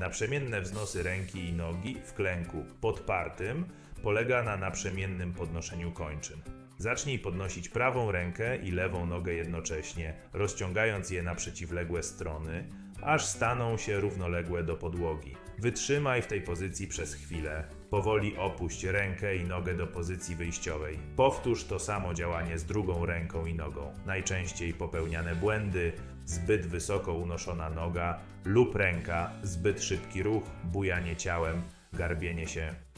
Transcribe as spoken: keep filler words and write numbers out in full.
Naprzemienne wznosy ręki i nogi w klęku podpartym polega na naprzemiennym podnoszeniu kończyn. Zacznij podnosić prawą rękę i lewą nogę jednocześnie, rozciągając je na przeciwległe strony, aż staną się równoległe do podłogi. Wytrzymaj w tej pozycji przez chwilę. Powoli opuść rękę i nogę do pozycji wyjściowej. Powtórz to samo działanie z drugą ręką i nogą. Najczęściej popełniane błędy: zbyt wysoko unoszona noga lub ręka, zbyt szybki ruch, bujanie ciałem, garbienie się.